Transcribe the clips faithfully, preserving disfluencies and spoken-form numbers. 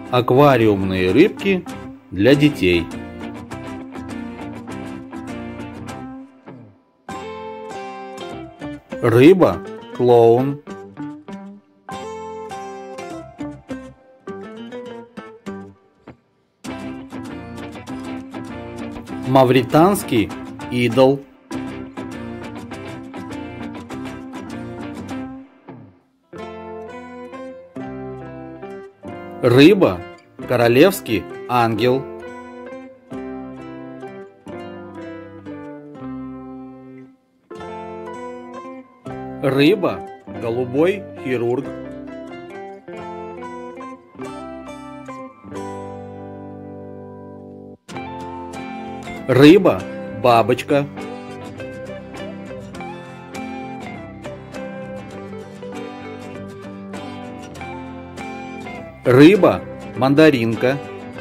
Аквариумные рыбки для детей. Рыба-клоун. Мавританский идол. Рыба – королевский ангел. Рыба – голубой хирург. Рыба – бабочка. Рыба – мандаринка.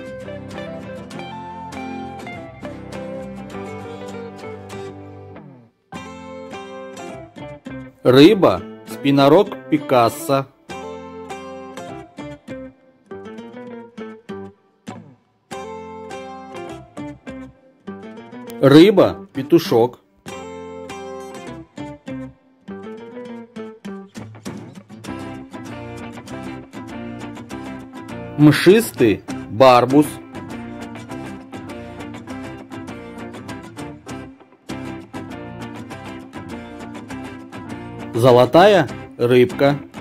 Рыба – спинорог Пикассо. Рыба – петушок. Мшистый барбус. Золотая рыбка.